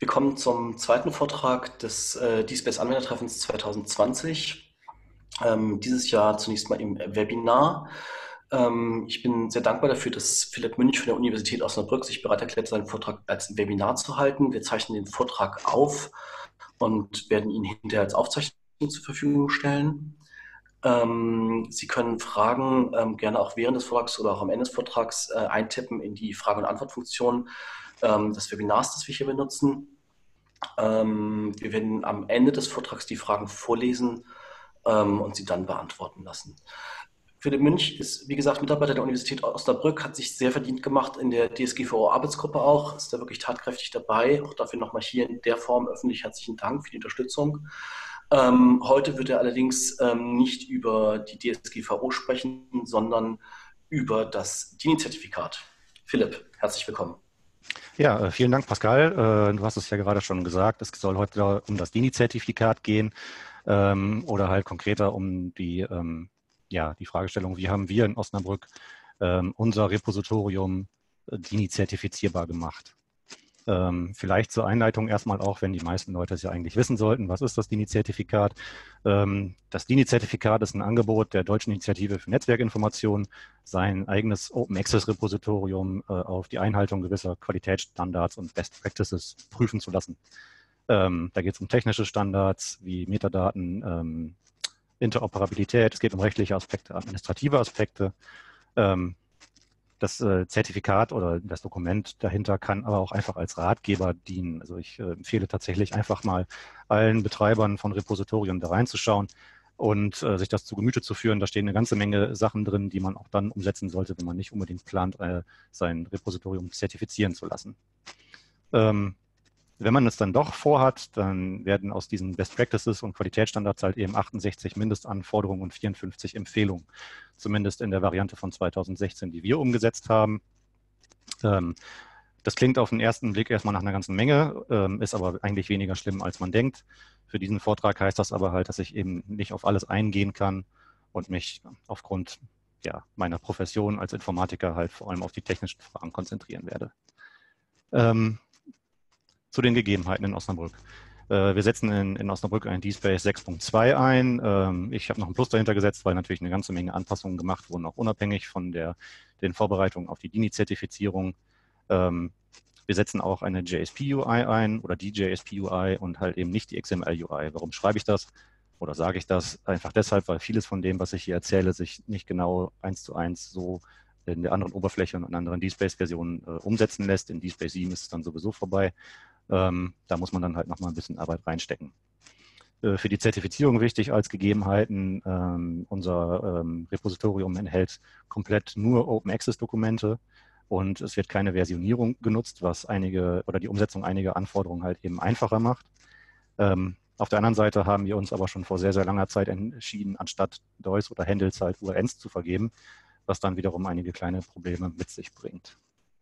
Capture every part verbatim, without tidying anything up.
Wir kommen zum zweiten Vortrag des äh, DSpace Anwendertreffens zwanzig zwanzig. Ähm, dieses Jahr zunächst mal im Webinar. Ähm, ich bin sehr dankbar dafür, dass Philipp Münch von der Universität Osnabrück sich bereit erklärt, seinen Vortrag als Webinar zu halten. Wir zeichnen den Vortrag auf und werden ihn hinterher als Aufzeichnung zur Verfügung stellen. Ähm, Sie können Fragen ähm, gerne auch während des Vortrags oder auch am Ende des Vortrags äh, eintippen in die Frage- und Antwortfunktion ähm, des Webinars, das wir hier benutzen. Ähm, wir werden am Ende des Vortrags die Fragen vorlesen ähm, und sie dann beantworten lassen. Philipp Münch ist, wie gesagt, Mitarbeiter der Universität Osnabrück, hat sich sehr verdient gemacht in der D S G V O-Arbeitsgruppe auch, ist da wirklich tatkräftig dabei. Auch dafür nochmal hier in der Form öffentlich herzlichen Dank für die Unterstützung. Ähm, heute wird er allerdings ähm, nicht über die D S G V O sprechen, sondern über das D I N I-Zertifikat. Philipp, herzlich willkommen. Ja, vielen Dank, Pascal. Du hast es ja gerade schon gesagt, es soll heute um das D I N I-Zertifikat gehen ähm, oder halt konkreter um die, ähm, ja, die Fragestellung, wie haben wir in Osnabrück ähm, unser Repositorium D I N I-zertifizierbar gemacht. Ähm, vielleicht zur Einleitung erstmal auch, wenn die meisten Leute es ja eigentlich wissen sollten, was ist das D I N I-Zertifikat? Ähm, das D I N I-Zertifikat ist ein Angebot der Deutschen Initiative für Netzwerkinformation, sein eigenes Open-Access-Repositorium äh, auf die Einhaltung gewisser Qualitätsstandards und Best Practices prüfen zu lassen. Ähm, da geht es um technische Standards wie Metadaten, ähm, Interoperabilität, es geht um rechtliche Aspekte, administrative Aspekte. Ähm, Das äh, Zertifikat oder das Dokument dahinter kann aber auch einfach als Ratgeber dienen. Also ich äh, empfehle tatsächlich einfach mal allen Betreibern von Repositorien da reinzuschauen und äh, sich das zu Gemüte zu führen. Da stehen eine ganze Menge Sachen drin, die man auch dann umsetzen sollte, wenn man nicht unbedingt plant, äh, sein Repositorium zertifizieren zu lassen. Ähm, Wenn man es dann doch vorhat, dann werden aus diesen Best Practices und Qualitätsstandards halt eben achtundsechzig Mindestanforderungen und vierundfünfzig Empfehlungen, zumindest in der Variante von zweitausendsechzehn, die wir umgesetzt haben. Ähm, das klingt auf den ersten Blick erstmal nach einer ganzen Menge, ähm, ist aber eigentlich weniger schlimm, als man denkt. Für diesen Vortrag heißt das aber halt, dass ich eben nicht auf alles eingehen kann und mich aufgrund ja, meiner Profession als Informatiker halt vor allem auf die technischen Fragen konzentrieren werde. Ähm, Zu den Gegebenheiten in Osnabrück. Äh, wir setzen in, in Osnabrück ein DSpace sechs Punkt zwei ein. Ähm, ich habe noch ein Plus dahinter gesetzt, weil natürlich eine ganze Menge Anpassungen gemacht wurden, auch unabhängig von der, den Vorbereitungen auf die D I N I-Zertifizierung. Ähm, wir setzen auch eine J S P U I ein oder die J S P U I und halt eben nicht die X M L U I. Warum schreibe ich das oder sage ich das? Einfach deshalb, weil vieles von dem, was ich hier erzähle, sich nicht genau eins zu eins so in der anderen Oberfläche und in anderen DSpace-Versionen äh, umsetzen lässt. In DSpace sieben ist es dann sowieso vorbei. Ähm, da muss man dann halt nochmal ein bisschen Arbeit reinstecken. Äh, für die Zertifizierung wichtig als Gegebenheiten, ähm, unser ähm, Repositorium enthält komplett nur Open-Access-Dokumente und es wird keine Versionierung genutzt, was einige oder die Umsetzung einiger Anforderungen halt eben einfacher macht. Ähm, auf der anderen Seite haben wir uns aber schon vor sehr, sehr langer Zeit entschieden, anstatt D O I S oder Handles halt U R Ns zu vergeben, was dann wiederum einige kleine Probleme mit sich bringt.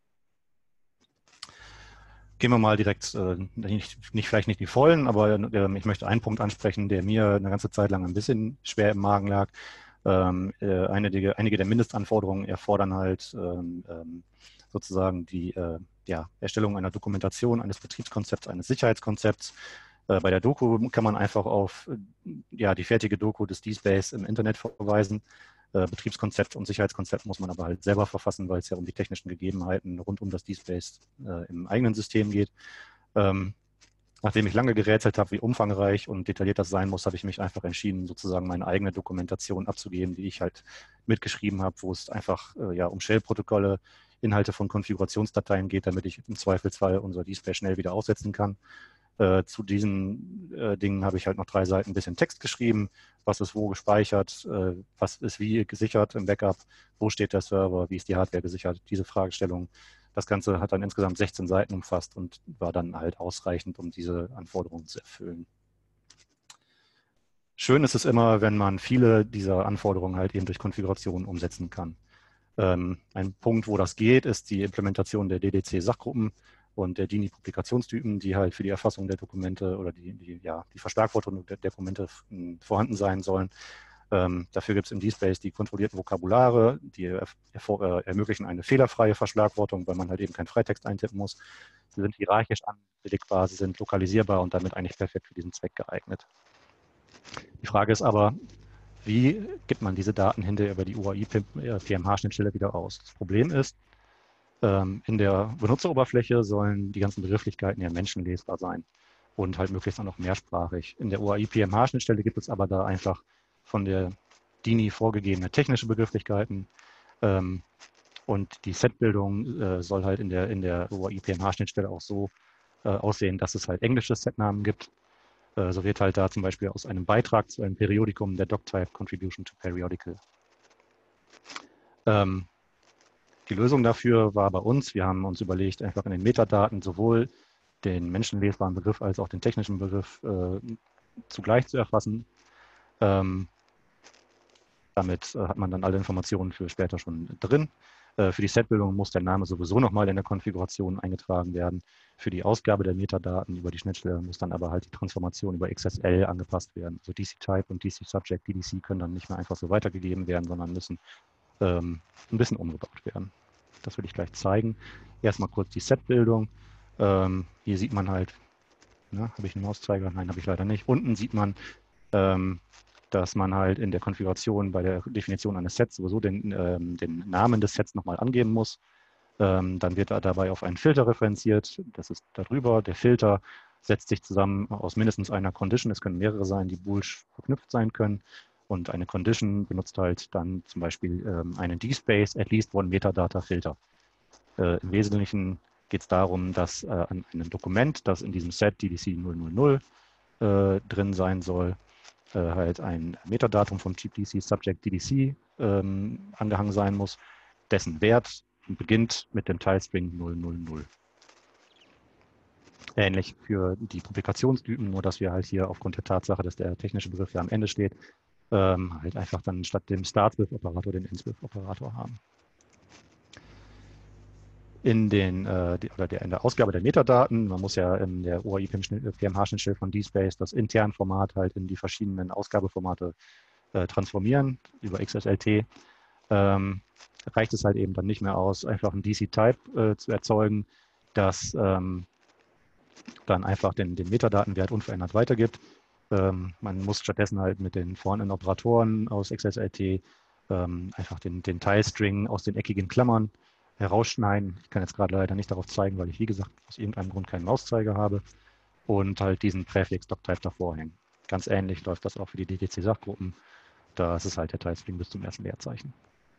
Gehen wir mal direkt, äh, nicht, nicht, vielleicht nicht die vollen, aber äh, ich möchte einen Punkt ansprechen, der mir eine ganze Zeit lang ein bisschen schwer im Magen lag. Ähm, äh, einige, einige der Mindestanforderungen erfordern halt ähm, ähm, sozusagen die äh, ja, Erstellung einer Dokumentation, eines Betriebskonzepts, eines Sicherheitskonzepts. Äh, bei der Doku kann man einfach auf ja, die fertige Doku des DSpace im Internet verweisen. Äh, Betriebskonzept und Sicherheitskonzept muss man aber halt selber verfassen, weil es ja um die technischen Gegebenheiten rund um das DSpace äh, im eigenen System geht. Ähm, nachdem ich lange gerätselt habe, wie umfangreich und detailliert das sein muss, habe ich mich einfach entschieden, sozusagen meine eigene Dokumentation abzugeben, die ich halt mitgeschrieben habe, wo es einfach äh, ja, um Shell-Protokolle, Inhalte von Konfigurationsdateien geht, damit ich im Zweifelsfall unser DSpace schnell wieder aussetzen kann. Äh, zu diesen äh, Dingen habe ich halt noch drei Seiten ein bisschen Text geschrieben, was ist wo gespeichert, äh, was ist wie gesichert im Backup, wo steht der Server, wie ist die Hardware gesichert, diese Fragestellung. Das Ganze hat dann insgesamt sechzehn Seiten umfasst und war dann halt ausreichend, um diese Anforderungen zu erfüllen. Schön ist es immer, wenn man viele dieser Anforderungen halt eben durch Konfigurationen umsetzen kann. Ähm, ein Punkt, wo das geht, ist die Implementation der D D C-Sachgruppen und der D I N I-Publikationstypen, die halt für die Erfassung der Dokumente oder die, die, ja, die Versparkwortung der Dokumente vorhanden sein sollen. Ähm, dafür gibt es im D-Space die kontrollierten Vokabulare, die er, er, ermöglichen eine fehlerfreie Verschlagwortung, weil man halt eben keinen Freitext eintippen muss. Sie sind hierarchisch anlegbar, sie sind lokalisierbar und damit eigentlich perfekt für diesen Zweck geeignet. Die Frage ist aber, wie gibt man diese Daten hinterher über die U A I-P M H-Schnittstelle wieder aus? Das Problem ist, ähm, in der Benutzeroberfläche sollen die ganzen Begrifflichkeiten ja menschenlesbar sein und halt möglichst auch noch mehrsprachig. In der U A I-P M H-Schnittstelle gibt es aber da einfach von der D I N I vorgegebene technische Begrifflichkeiten, ähm, und die Setbildung äh, soll halt in der, in der U A I-P M H-Schnittstelle auch so äh, aussehen, dass es halt englische Setnamen gibt. Äh, so wird halt da zum Beispiel aus einem Beitrag zu einem Periodikum der Doctype Contribution to Periodical. Ähm, die Lösung dafür war bei uns, wir haben uns überlegt, einfach in den Metadaten sowohl den menschenlesbaren Begriff als auch den technischen Begriff äh, zugleich zu erfassen. Ähm, damit äh, hat man dann alle Informationen für später schon drin. Äh, für die Setbildung muss der Name sowieso nochmal in der Konfiguration eingetragen werden. Für die Ausgabe der Metadaten über die Schnittstelle muss dann aber halt die Transformation über X S L angepasst werden. Also D C-Type und D C-Subject, D D C können dann nicht mehr einfach so weitergegeben werden, sondern müssen ähm, ein bisschen umgebaut werden. Das will ich gleich zeigen. Erstmal kurz die Setbildung. Ähm, hier sieht man halt, ne, habe ich einen Mauszeiger? Nein, habe ich leider nicht. Unten sieht man, ähm, dass man halt in der Konfiguration bei der Definition eines Sets sowieso den, ähm, den Namen des Sets nochmal angeben muss. Ähm, dann wird er dabei auf einen Filter referenziert. Das ist darüber. Der Filter setzt sich zusammen aus mindestens einer Condition. Es können mehrere sein, die boolisch verknüpft sein können. Und eine Condition benutzt halt dann zum Beispiel ähm, einen D-Space, at least one Metadata Filter. Äh, Im Wesentlichen geht es darum, dass äh, an einem Dokument, das in diesem Set D D C null null null äh, drin sein soll, äh, halt ein Metadatum vom G P C Subject D D C ähm, angehangen sein muss, dessen Wert beginnt mit dem Teilstring null null null. Ähnlich für die Publikationstypen, nur dass wir halt hier aufgrund der Tatsache, dass der technische Begriff ja am Ende steht, ähm, halt einfach dann statt dem Start-With-Operator den End-With-Operator haben. In, den, äh, die, oder der, in der Ausgabe der Metadaten, man muss ja in der U A I-P M H-Schnittstelle von D-Space das interne Format halt in die verschiedenen Ausgabeformate äh, transformieren über X S L T. Ähm, reicht es halt eben dann nicht mehr aus, einfach ein D C-Type äh, zu erzeugen, das ähm, dann einfach den, den Metadatenwert unverändert weitergibt. Ähm, man muss stattdessen halt mit den vorhandenen Operatoren aus X S L T ähm, einfach den, den Teilstring aus den eckigen Klammern herausschneiden. Ich kann jetzt gerade leider nicht darauf zeigen, weil ich, wie gesagt, aus irgendeinem Grund keinen Mauszeiger habe. Und halt diesen Präfix Doctype davor hängen. Ganz ähnlich läuft das auch für die D T C-Sachgruppen. Da ist es halt der Teilstring bis zum ersten Leerzeichen.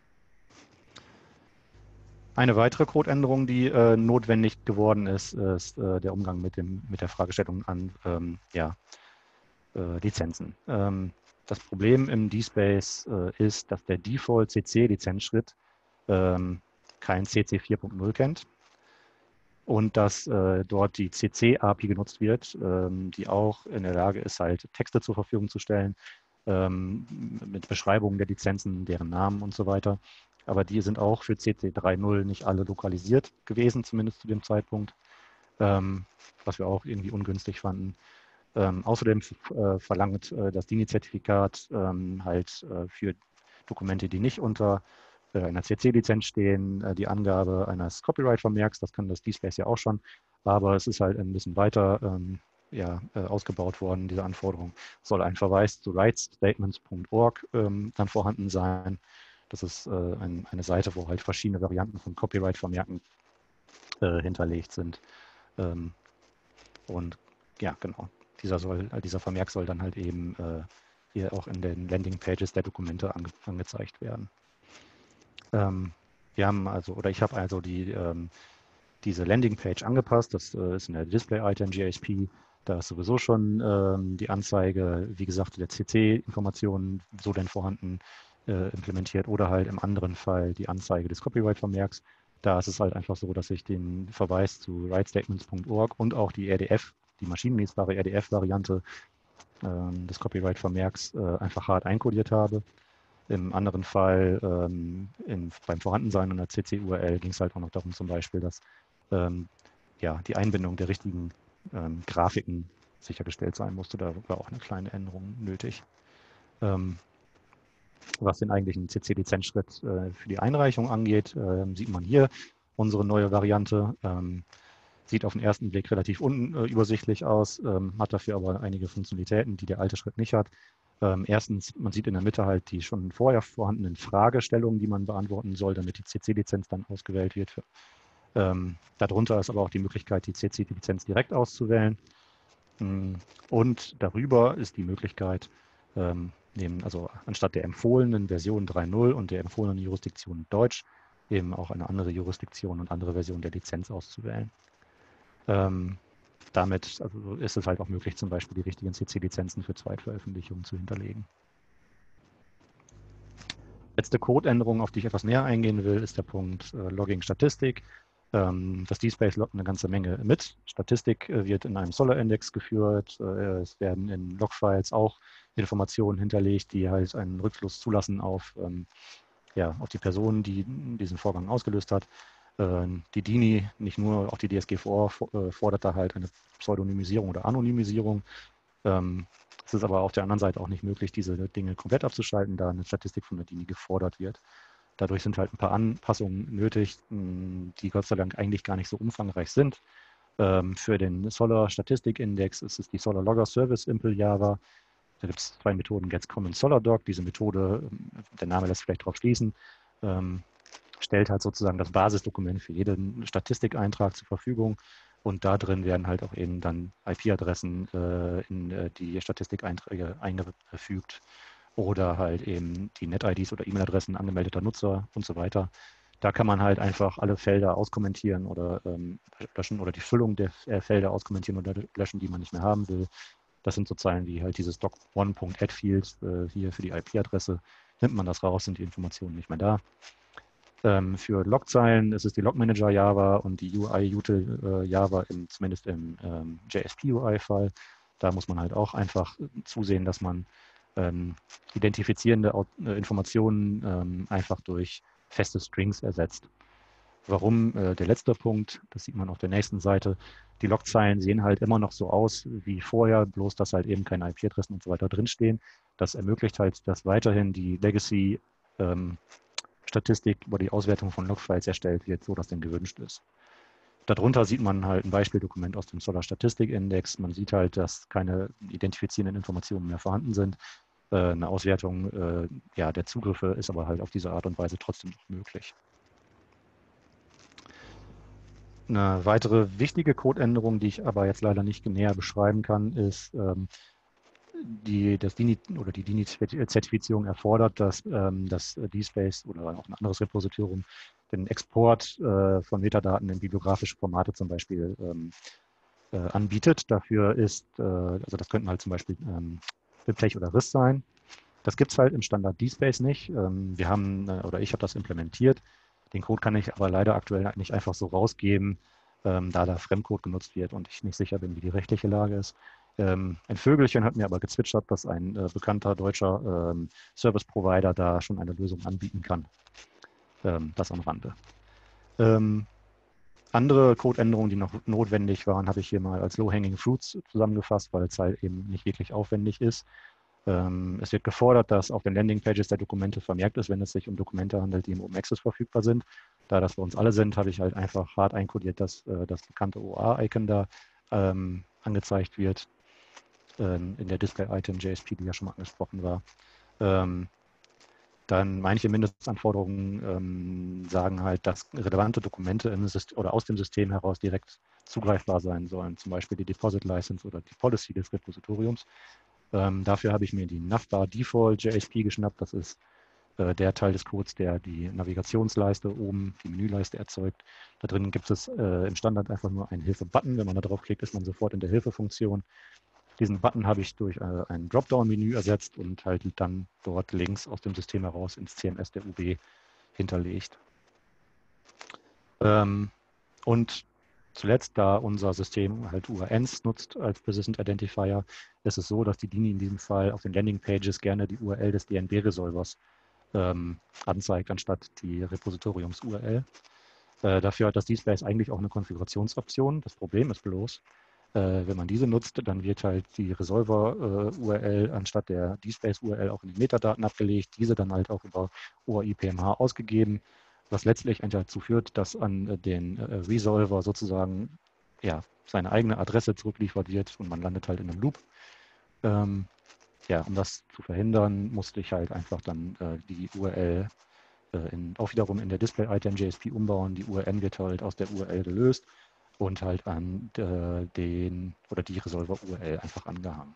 Eine weitere Codeänderung, die äh, notwendig geworden ist, ist äh, der Umgang mit, dem, mit der Fragestellung an ähm, ja, äh, Lizenzen. Ähm, das Problem im D-Space äh, ist, dass der Default-C C-Lizenzschritt ähm, kein C C vier Punkt null kennt und dass äh, dort die C C-A P I genutzt wird, ähm, die auch in der Lage ist, halt Texte zur Verfügung zu stellen, ähm, mit Beschreibungen der Lizenzen, deren Namen und so weiter. Aber die sind auch für C C drei Punkt null nicht alle lokalisiert gewesen, zumindest zu dem Zeitpunkt, ähm, was wir auch irgendwie ungünstig fanden. Ähm, außerdem äh, verlangt äh, das D I N I-Zertifikat ähm, halt äh, für Dokumente, die nicht unter äh, einer C C-Lizenz stehen, äh, die Angabe eines Copyright-Vermerks. Das kann das D-Space ja auch schon, aber es ist halt ein bisschen weiter ähm, ja, äh, ausgebaut worden. Diese Anforderung soll ein Verweis zu rightstatements Punkt org ähm, dann vorhanden sein. Das ist äh, ein, eine Seite, wo halt verschiedene Varianten von Copyright-Vermerken äh, hinterlegt sind. Ähm, und ja, genau. Dieser, soll, dieser Vermerk soll dann halt eben äh, hier auch in den Landing-Pages der Dokumente ange, angezeigt werden. Ähm, wir haben also, oder ich habe also die, ähm, diese Landing-Page angepasst. Das äh, ist in der Display-Item G S P. Da ist sowieso schon ähm, die Anzeige, wie gesagt, der C C-Informationen so denn vorhanden äh, implementiert oder halt im anderen Fall die Anzeige des Copyright-Vermerks. Da ist es halt einfach so, dass ich den Verweis zu rightstatements Punkt org und auch die R D F, die maschinenlesbare R D F-Variante ähm, des Copyright-Vermerks äh, einfach hart einkodiert habe. Im anderen Fall, ähm, in, beim Vorhandensein einer C C-U R L, ging es halt auch noch darum zum Beispiel, dass ähm, ja, die Einbindung der richtigen ähm, Grafiken sichergestellt sein musste. Da war auch eine kleine Änderung nötig. Ähm, Was den eigentlichen C C-Lizenzschritt äh, für die Einreichung angeht, äh, sieht man hier unsere neue Variante. Ähm, sieht auf den ersten Blick relativ unübersichtlich aus, ähm, hat dafür aber einige Funktionalitäten, die der alte Schritt nicht hat. Ähm, erstens, man sieht in der Mitte halt die schon vorher vorhandenen Fragestellungen, die man beantworten soll, damit die C C-Lizenz dann ausgewählt wird. Für, ähm, darunter ist aber auch die Möglichkeit, die C C-Lizenz direkt auszuwählen. Und darüber ist die Möglichkeit, ähm, neben, also anstatt der empfohlenen Version drei Punkt null und der empfohlenen Jurisdiktion Deutsch, eben auch eine andere Jurisdiktion und andere Version der Lizenz auszuwählen. Ähm, damit also ist es halt auch möglich, zum Beispiel die richtigen C C-Lizenzen für Zweitveröffentlichungen zu hinterlegen. Letzte Codeänderung, auf die ich etwas näher eingehen will, ist der Punkt äh, Logging-Statistik. Ähm, das D-Space loggt eine ganze Menge mit. Statistik äh, wird in einem Solr-Index geführt. Äh, es werden in Logfiles auch Informationen hinterlegt, die halt einen Rückschluss zulassen auf, ähm, ja, auf die Person, die diesen Vorgang ausgelöst hat. Äh, die D I N I, nicht nur, auch die D S G V äh, fordert da halt eine Pseudonymisierung oder Anonymisierung. Ähm, es ist aber auf der anderen Seite auch nicht möglich, diese Dinge komplett abzuschalten, da eine Statistik von der D I N I gefordert wird. Dadurch sind halt ein paar Anpassungen nötig, die Gott sei Dank eigentlich gar nicht so umfangreich sind. Ähm, für den Solr Statistikindex ist es die Solr Logger Service Impl Java. Da gibt es zwei Methoden, GetsCom und SolarDoc. Diese Methode, der Name lässt vielleicht darauf schließen, ähm, stellt halt sozusagen das Basisdokument für jeden Statistikeintrag zur Verfügung. Und da drin werden halt auch eben dann I P-Adressen äh, in äh, die Statistikeinträge eingefügt oder halt eben die Net-I Ds oder E-Mail-Adressen angemeldeter Nutzer und so weiter. Da kann man halt einfach alle Felder auskommentieren oder ähm, löschen oder die Füllung der äh, Felder auskommentieren oder löschen, die man nicht mehr haben will. Das sind so Zeilen wie halt dieses doc one punkt add field äh, hier für die I P-Adresse. Nimmt man das raus, sind die Informationen nicht mehr da. Ähm, für Logzeilen ist es die Logmanager Java und die U I-Util äh, Java, im, zumindest im ähm, J S P U I-File. Da muss man halt auch einfach zusehen, dass man ähm, identifizierende äh, Informationen ähm, einfach durch feste Strings ersetzt. Warum? Äh, der letzte Punkt, das sieht man auf der nächsten Seite, die Logzeilen sehen halt immer noch so aus wie vorher, bloß dass halt eben keine I P-Adressen und so weiter drinstehen. Das ermöglicht halt, dass weiterhin die Legacy ähm, Statistik über die Auswertung von Logfiles erstellt wird, so dass denn gewünscht ist. Darunter sieht man halt ein Beispieldokument aus dem Solr Statistikindex. Man sieht halt, dass keine identifizierenden Informationen mehr vorhanden sind. Äh, eine Auswertung äh, ja, der Zugriffe ist aber halt auf diese Art und Weise trotzdem noch möglich. Eine weitere wichtige Codeänderung, die ich aber jetzt leider nicht näher beschreiben kann, ist, ähm, die, das D I N I oder die D I N I-Zertifizierung erfordert, dass ähm, das D-Space oder auch ein anderes Repositorium den Export äh, von Metadaten in bibliografische Formate zum Beispiel ähm, äh, anbietet. Dafür ist, äh, also das könnten halt zum Beispiel ähm, BibTeX oder R I S sein. Das gibt es halt im Standard D-Space nicht. Ähm, wir haben, äh, oder ich habe das implementiert. Den Code kann ich aber leider aktuell nicht einfach so rausgeben, ähm, da da Fremdcode genutzt wird und ich nicht sicher bin, wie die rechtliche Lage ist. Ähm, ein Vögelchen hat mir aber gezwitschert, dass ein äh, bekannter deutscher ähm, Service-Provider da schon eine Lösung anbieten kann. Ähm, das am Rande. Ähm, andere Codeänderungen, die noch notwendig waren, habe ich hier mal als Low-Hanging Fruits zusammengefasst, weil es halt eben nicht wirklich aufwendig ist. Ähm, es wird gefordert, dass auf den Landingpages der Dokumente vermerkt ist, wenn es sich um Dokumente handelt, die im Open Access verfügbar sind. Da das bei uns alle sind, habe ich halt einfach hart einkodiert, dass äh, das bekannte O A-Icon da ähm, angezeigt wird ähm, in der Display-Item J S P, die ja schon mal angesprochen war. Ähm, dann manche Mindestanforderungen ähm, sagen halt, dass relevante Dokumente im System oder aus dem System heraus direkt zugreifbar sein sollen, zum Beispiel die Deposit License oder die Policy des Repositoriums. Ähm, dafür habe ich mir die Navbar Default J S P geschnappt. Das ist äh, der Teil des Codes, der die Navigationsleiste oben, die Menüleiste erzeugt. Da drin gibt es äh, im Standard einfach nur einen Hilfe-Button. Wenn man da drauf klickt, ist man sofort in der Hilfe-Funktion. Diesen Button habe ich durch äh, ein Dropdown-Menü ersetzt und halt dann dort links aus dem System heraus ins C M S der U B hinterlegt. Ähm, und zuletzt, da unser System halt U R Ns nutzt als Persistent Identifier, ist es so, dass die D I N I in diesem Fall auf den Landingpages gerne die U R L des D N B-Resolvers ähm, anzeigt, anstatt die Repositoriums-U R L. Äh, dafür hat das D-Space eigentlich auch eine Konfigurationsoption. Das Problem ist bloß, Äh, wenn man diese nutzt, dann wird halt die Resolver-U R L anstatt der dspace-U R L auch in den Metadaten abgelegt, diese dann halt auch über O R I P M H ausgegeben, was letztlich dazu führt, dass an den äh, Resolver sozusagen ja, seine eigene Adresse zurückliefert wird und man landet halt in einem Loop. Ähm, ja, um das zu verhindern, musste ich halt einfach dann äh, die U R L äh, in, auch wiederum in der Display-Item J S P umbauen. Die U R N wird halt aus der U R L gelöst und halt an äh, den oder die Resolver-U R L einfach angehangen.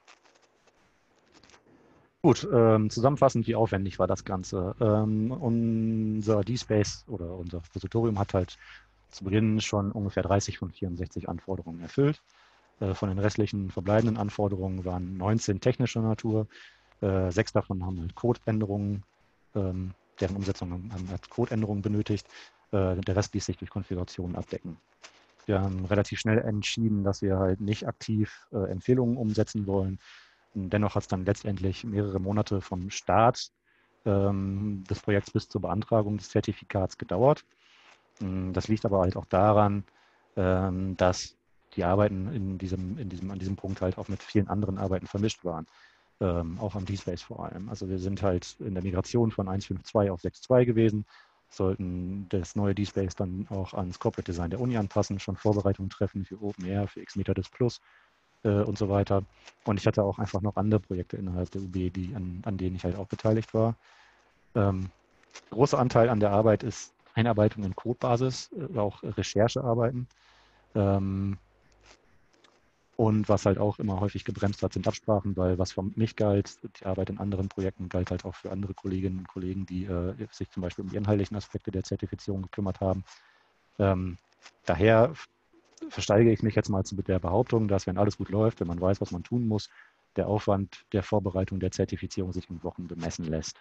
Gut, ähm, zusammenfassend, wie aufwendig war das Ganze? Ähm, unser DSpace oder unser Repositorium hat halt zu Beginn schon ungefähr dreißig von vierundsechzig Anforderungen erfüllt. Äh, von den restlichen verbleibenden Anforderungen waren neunzehn technischer Natur. Äh, sechs davon haben halt Codeänderungen, ähm, deren Umsetzung haben halt Codeänderungen benötigt. Äh, der Rest ließ sich durch Konfigurationen abdecken. Wir haben relativ schnell entschieden, dass wir halt nicht aktiv äh, Empfehlungen umsetzen wollen. Und dennoch hat es dann letztendlich mehrere Monate vom Start ähm, des Projekts bis zur Beantragung des Zertifikats gedauert. Das liegt aber halt auch daran, ähm, dass die Arbeiten in diesem, in diesem, an diesem Punkt halt auch mit vielen anderen Arbeiten vermischt waren. Ähm, auch am DSpace vor allem. Also wir sind halt in der Migration von eins Punkt fünf Punkt zwei auf sechs Punkt zwei gewesen, sollten das neue DSpace dann auch ans Corporate Design der Uni anpassen, schon Vorbereitungen treffen für OpenAIRE, für XMeterDisk Plus äh, und so weiter. Und ich hatte auch einfach noch andere Projekte innerhalb der U B, die, an, an denen ich halt auch beteiligt war. Ähm, großer Anteil an der Arbeit ist Einarbeitung in Codebasis, äh, auch Recherchearbeiten. Ähm, Und was halt auch immer häufig gebremst hat, sind Absprachen, weil was für mich galt, die Arbeit in anderen Projekten galt halt auch für andere Kolleginnen und Kollegen, die äh, sich zum Beispiel um die inhaltlichen Aspekte der Zertifizierung gekümmert haben. Ähm, daher versteige ich mich jetzt mal zu der Behauptung, dass, wenn alles gut läuft, wenn man weiß, was man tun muss, der Aufwand der Vorbereitung der Zertifizierung sich in Wochen bemessen lässt.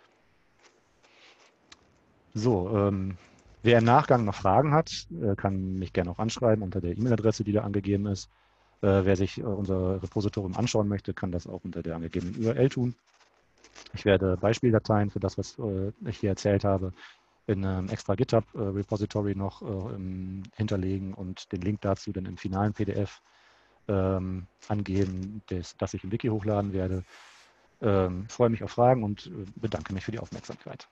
So, ähm, wer im Nachgang noch Fragen hat, äh, kann mich gerne auch anschreiben unter der E-Mail-Adresse, die da angegeben ist. Äh, wer sich äh, unser Repositorium anschauen möchte, kann das auch unter der angegebenen U R L tun. Ich werde Beispieldateien für das, was äh, ich hier erzählt habe, in einem extra GitHub-Repository noch äh, hinterlegen und den Link dazu dann im finalen P D F ähm, angeben, das, das ich im Wiki hochladen werde. Ähm, freue mich auf Fragen und äh, bedanke mich für die Aufmerksamkeit.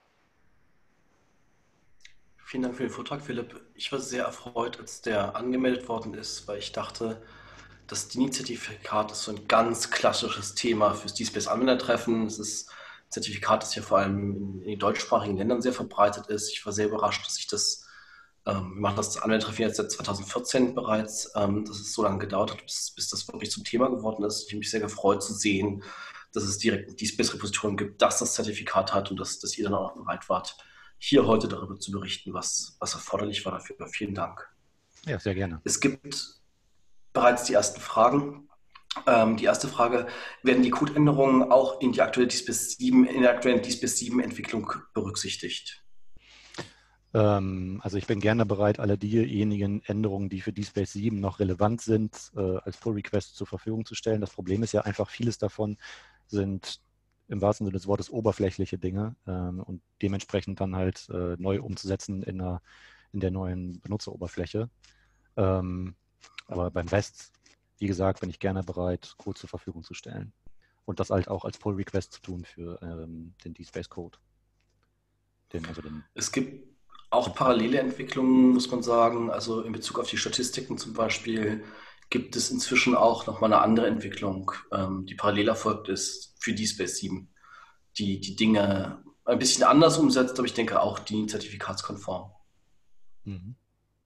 Vielen Dank für den Vortrag, Philipp. Ich war sehr erfreut, als der angemeldet worden ist, weil ich dachte, das D I N I-Zertifikat ist so ein ganz klassisches Thema fürs DSpace-Anwendertreffen. Es ist ein Zertifikat, das ja vor allem in, in den deutschsprachigen Ländern sehr verbreitet ist. Ich war sehr überrascht, dass ich das, ähm, wir machen das Anwendertreffen jetzt seit zweitausendvierzehn bereits, ähm, dass es so lange gedauert hat, bis, bis das wirklich zum Thema geworden ist. Ich habe mich sehr gefreut zu sehen, dass es direkt ein DSpace-Repositorium gibt, das das Zertifikat hat und dass, dass ihr dann auch bereit wart, hier heute darüber zu berichten, was, was erforderlich war dafür. Vielen Dank. Ja, sehr gerne. Es gibt bereits die ersten Fragen. Ähm, die erste Frage: Werden die Codeänderungen auch in die aktuelle DSpace sieben, in der aktuellen DSpace sieben Entwicklung berücksichtigt? Ähm, also ich bin gerne bereit, alle diejenigen Änderungen, die für DSpace sieben noch relevant sind, äh, als Pull-Request zur Verfügung zu stellen. Das Problem ist ja einfach, vieles davon sind im wahrsten Sinne des Wortes oberflächliche Dinge ähm, und dementsprechend dann halt äh, neu umzusetzen in der, in der neuen Benutzeroberfläche. Ähm, aber beim Rest, wie gesagt, bin ich gerne bereit, Code zur Verfügung zu stellen. Und das halt auch als Pull-Request zu tun für ähm, den DSpace-Code. Den, also den Es gibt auch parallele Entwicklungen, muss man sagen. Also in Bezug auf die Statistiken zum Beispiel gibt es inzwischen auch nochmal eine andere Entwicklung, ähm, die parallel erfolgt ist für DSpace sieben, die die Dinge ein bisschen anders umsetzt, aber ich denke auch die zertifikatskonform. Mhm.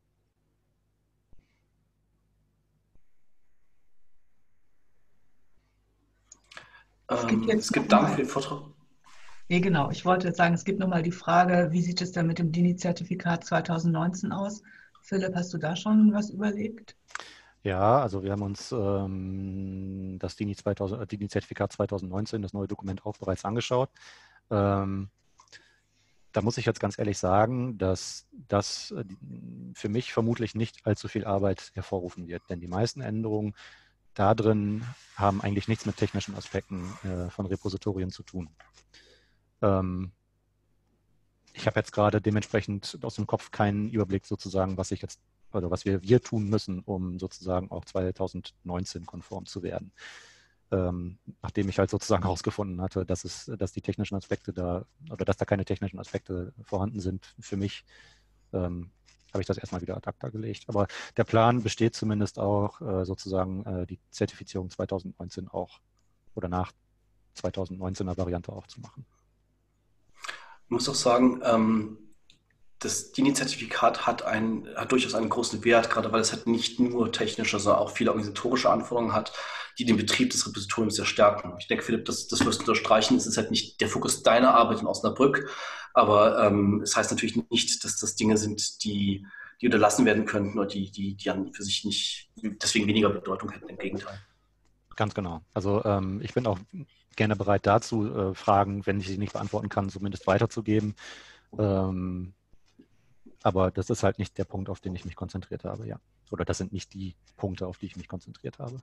Es gibt Ähm, es jetzt gibt Dank für nochmal, den Vortrag. ja genau, ich wollte sagen, es gibt nochmal die Frage, wie sieht es denn mit dem D I N I-Zertifikat zweitausendneunzehn aus? Philipp, hast du da schon was überlegt? Ja, also wir haben uns ähm, das D I N I zweitausend, äh, D I N I-Zertifikat zweitausendneunzehn, das neue Dokument, auch bereits angeschaut. Ähm, da muss ich jetzt ganz ehrlich sagen, dass das äh, für mich vermutlich nicht allzu viel Arbeit hervorrufen wird, denn die meisten Änderungen da drin haben eigentlich nichts mit technischen Aspekten äh, von Repositorien zu tun. Ähm, ich habe jetzt gerade dementsprechend aus dem Kopf keinen Überblick sozusagen, was ich jetzt oder was wir, wir tun müssen, um sozusagen auch zweitausendneunzehn konform zu werden. Ähm, nachdem ich halt sozusagen herausgefunden hatte, dass es, dass die technischen Aspekte da, oder dass da keine technischen Aspekte vorhanden sind für mich, ähm, habe ich das erstmal wieder ad acta gelegt. Aber der Plan besteht zumindest auch, äh, sozusagen äh, die Zertifizierung zweitausendneunzehn auch oder nach zweitausendneunzehner Variante auch zu machen. Ich muss auch sagen, ähm, das D I N I-Zertifikat hat, ein, hat durchaus einen großen Wert, gerade weil es halt nicht nur technische, sondern auch viele organisatorische Anforderungen hat, die den Betrieb des Repositoriums sehr stärken. Ich denke, Philipp, das, das wirst du unterstreichen. Es ist halt nicht der Fokus deiner Arbeit in Osnabrück, aber ähm, es heißt natürlich nicht, dass das Dinge sind, die, die unterlassen werden könnten oder die, die, die an für sich nicht deswegen weniger Bedeutung hätten. Im Gegenteil. Ganz genau. Also ähm, ich bin auch gerne bereit dazu, äh, Fragen, wenn ich sie nicht beantworten kann, zumindest weiterzugeben. Ähm, aber das ist halt nicht der Punkt, auf den ich mich konzentriert habe, ja. Oder das sind nicht die Punkte, auf die ich mich konzentriert habe.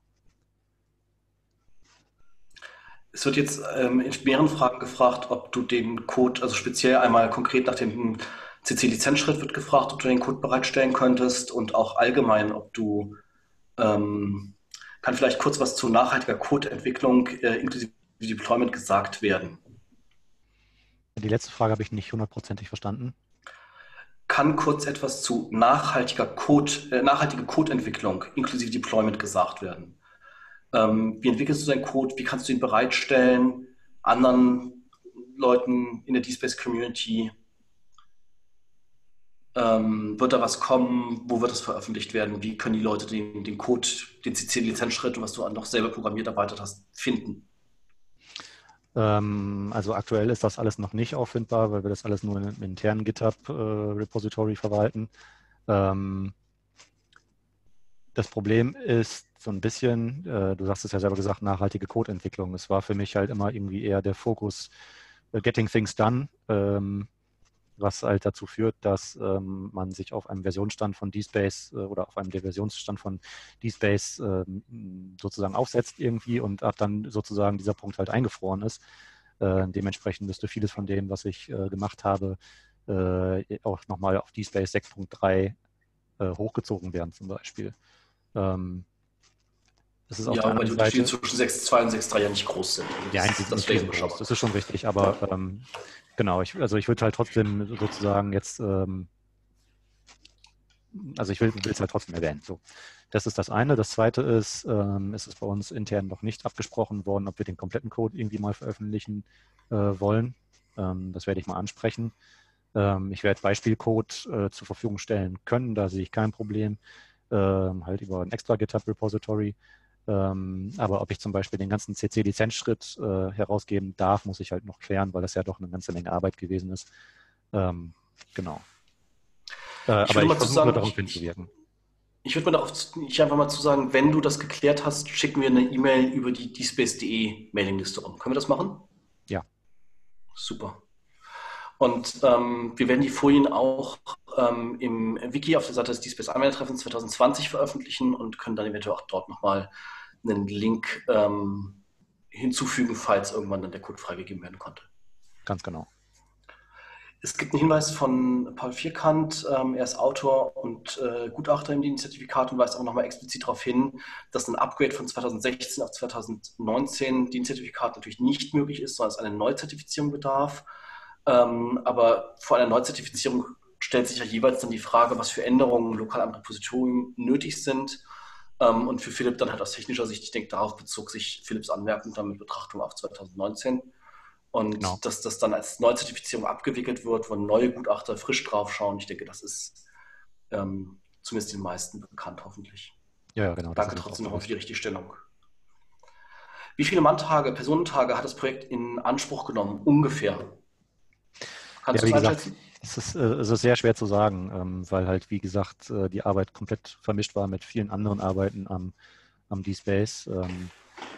Es wird jetzt ähm, in mehreren Fragen gefragt, ob du den Code, also speziell einmal konkret nach dem C C-Lizenzschritt wird gefragt, ob du den Code bereitstellen könntest und auch allgemein, ob du, ähm, kann vielleicht kurz was zu nachhaltiger Codeentwicklung äh, inklusive Deployment gesagt werden. Die letzte Frage habe ich nicht hundertprozentig verstanden. Kann kurz etwas zu nachhaltiger Code, äh, nachhaltige Codeentwicklung inklusive Deployment gesagt werden? Ähm, wie entwickelst du deinen Code? Wie kannst du ihn bereitstellen? Anderen Leuten in der D-Space-Community? Ähm, wird da was kommen? Wo wird das veröffentlicht werden? Wie können die Leute den, den Code, den C C-Lizenzschritt, was du noch selber programmiert erweitert hast, finden? Ähm, also aktuell ist das alles noch nicht auffindbar, weil wir das alles nur im internen GitHub-Repository äh, verwalten. Ähm, das Problem ist so ein bisschen, äh, du hast es ja selber gesagt, nachhaltige Codeentwicklung. Es war für mich halt immer irgendwie eher der Fokus uh, Getting Things Done, ähm, was halt dazu führt, dass ähm, man sich auf einem Versionsstand von DSpace äh, oder auf einem der Versionsstand von DSpace äh, sozusagen aufsetzt irgendwie und ab dann sozusagen dieser Punkt halt eingefroren ist. Äh, dementsprechend müsste vieles von dem, was ich äh, gemacht habe, äh, auch nochmal auf DSpace sechs Punkt drei äh, hochgezogen werden zum Beispiel. Ähm, das ist auf Ja, der wobei die anderen Unterschiede Seite, zwischen sechs Punkt zwei und sechs Punkt drei ja nicht groß sind. Also ja, die das, sind das nicht wäre riesengroß, überschaubar. das ist schon richtig, aber ähm, genau, ich, also ich würde halt trotzdem sozusagen jetzt, ähm, also ich will es halt trotzdem erwähnen. So, das ist das eine. Das zweite ist, ähm, es ist bei uns intern noch nicht abgesprochen worden, ob wir den kompletten Code irgendwie mal veröffentlichen äh, wollen. Ähm, das werde ich mal ansprechen. Ähm, ich werde Beispielcode äh, zur Verfügung stellen können, da sehe ich kein Problem, ähm, halt über ein extra GitHub-Repository. Ähm, aber ob ich zum Beispiel den ganzen C C-Lizenzschritt äh, herausgeben darf, muss ich halt noch klären, weil das ja doch eine ganze Menge Arbeit gewesen ist. Ähm, genau. Äh, Ich aber würde ich mal zu versuche sagen, darauf ich, ich, hinzuwirken. ich würde mal darauf, ich einfach mal zu sagen, wenn du das geklärt hast, schick mir eine E-Mail über die dspace punkt de Mailingliste rum. Können wir das machen? Ja, Super. Und ähm, wir werden die Folien auch ähm, im Wiki auf der Seite des DSpace Anwendertreffens zwanzig zwanzig veröffentlichen und können dann eventuell auch dort nochmal einen Link ähm, hinzufügen, falls irgendwann dann der Code freigegeben werden konnte. ganz genau. Es gibt einen Hinweis von Paul Vierkant, ähm, er ist Autor und äh, Gutachter im D I N-Zertifikat und weist auch nochmal explizit darauf hin, dass ein Upgrade von zweitausendsechzehn auf zweitausendneunzehn D I N-Zertifikat natürlich nicht möglich ist, sondern es eine Neuzertifizierung bedarf. Ähm, aber vor einer Neuzertifizierung stellt sich ja jeweils dann die Frage, was für Änderungen lokal am Repositorium nötig sind. Ähm, und für Philipp dann halt aus technischer Sicht, ich denke, darauf bezog sich Philipps Anmerkung dann mit Betrachtung auf zweitausendneunzehn. Genau. Und dass das dann als Neuzertifizierung abgewickelt wird, wo neue Gutachter frisch drauf schauen, ich denke, das ist ähm, zumindest den meisten bekannt, hoffentlich. Ja, ja, genau. Das Danke ist uns auch trotzdem nochmal für die bewusst. Richtigstellung. Wie viele Manntage, Personentage hat das Projekt in Anspruch genommen, ungefähr? Ja, Kannst du wie es gesagt, einschätzen? es ist, äh, es ist sehr schwer zu sagen, ähm, weil halt, wie gesagt, äh, die Arbeit komplett vermischt war mit vielen anderen Arbeiten am, am DSpace. Ähm,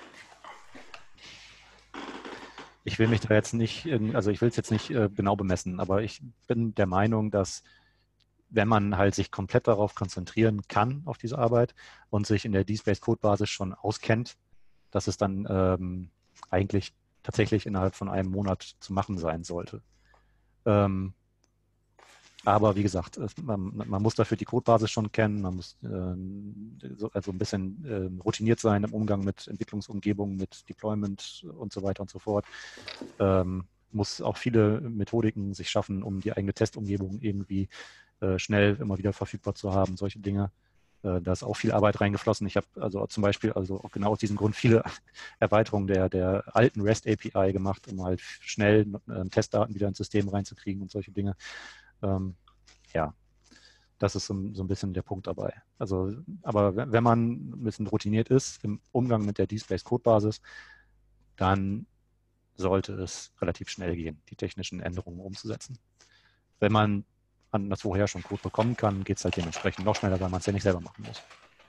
ich will mich da jetzt nicht, in, also ich will es jetzt nicht äh, genau bemessen, aber ich bin der Meinung, dass wenn man halt sich komplett darauf konzentrieren kann, auf diese Arbeit und sich in der DSpace-Codebasis schon auskennt, dass es dann ähm, eigentlich tatsächlich innerhalb von einem Monat zu machen sein sollte. Ähm, Aber wie gesagt, es, man, man muss dafür die Codebasis schon kennen, man muss äh, so, also ein bisschen äh, routiniert sein im Umgang mit Entwicklungsumgebungen, mit Deployment und so weiter und so fort. Ähm, muss auch viele Methodiken sich schaffen, um die eigene Testumgebung irgendwie äh, schnell immer wieder verfügbar zu haben, solche Dinge. Äh, da ist auch viel Arbeit reingeflossen. Ich habe also zum Beispiel also auch genau aus diesem Grund viele Erweiterungen der, der alten REST A P I gemacht, um halt schnell äh, Testdaten wieder ins System reinzukriegen und solche Dinge. Ähm, ja, das ist so, so ein bisschen der Punkt dabei. Also, aber wenn man ein bisschen routiniert ist im Umgang mit der DSpace-Codebasis, dann sollte es relativ schnell gehen, die technischen Änderungen umzusetzen. Wenn man anderswoher schon Code bekommen kann, geht es halt dementsprechend noch schneller, weil man es ja nicht selber machen muss.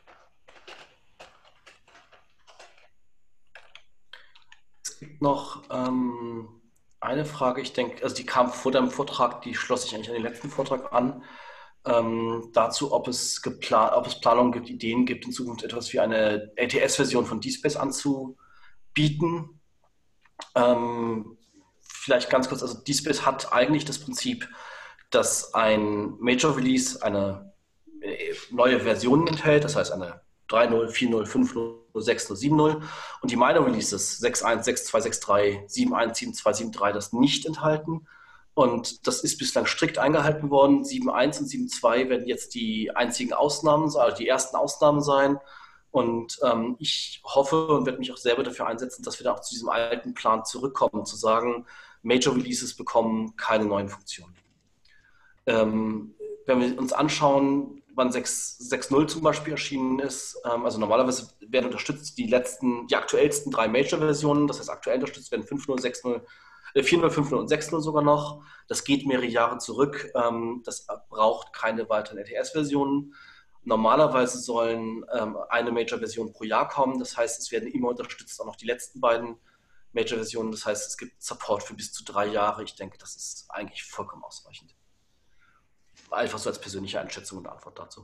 Es gibt noch ähm, eine Frage, ich denke, also die kam vor deinem Vortrag, die schloss sich eigentlich an den letzten Vortrag an, ähm, dazu, ob es, geplan ob es Planungen gibt, Ideen gibt, in Zukunft etwas wie eine L T S-Version von DSpace anzubieten. Ähm, vielleicht ganz kurz, also DSpace hat eigentlich das Prinzip, dass ein Major Release eine äh, neue Version enthält, das heißt eine drei Punkt null, vier Punkt null, fünf Punkt null, sechs Punkt null, sieben Punkt null und die Minor Releases sechs Punkt eins, sechs Punkt zwei, sechs Punkt drei, sieben Punkt eins, sieben Punkt zwei, sieben Punkt drei das nicht enthalten. Und das ist bislang strikt eingehalten worden. sieben Punkt eins und sieben Punkt zwei werden jetzt die einzigen Ausnahmen, also die ersten Ausnahmen sein. Und ähm, ich hoffe und werde mich auch selber dafür einsetzen, dass wir da auch zu diesem alten Plan zurückkommen, zu sagen, Major Releases bekommen keine neuen Funktionen. Ähm, wenn wir uns anschauen, wann sechs Punkt null zum Beispiel erschienen ist, ähm, also normalerweise werden unterstützt die letzten, die aktuellsten drei Major-Versionen, das heißt aktuell unterstützt werden fünf Punkt null, sechs Punkt null, äh, vier Punkt null, fünf Punkt null und sechs Punkt null sogar noch. Das geht mehrere Jahre zurück. Ähm, das braucht keine weiteren L T S-Versionen. Normalerweise sollen ähm, eine Major-Version pro Jahr kommen. Das heißt, es werden immer unterstützt auch noch die letzten beiden Major-Versionen. Das heißt, es gibt Support für bis zu drei Jahre. Ich denke, das ist eigentlich vollkommen ausreichend. Einfach so als persönliche Einschätzung und Antwort dazu.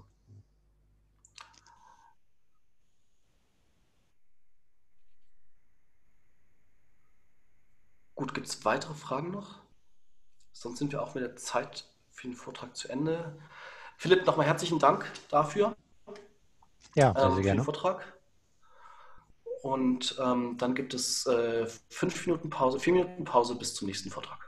Gut, gibt es weitere Fragen noch? Sonst sind wir auch mit der Zeit für den Vortrag zu Ende. Philipp, nochmal herzlichen Dank dafür. Ja, sehr, sehr ähm, für gerne. den Vortrag. Und ähm, dann gibt es äh, fünf Minuten Pause, vier Minuten Pause bis zum nächsten Vortrag.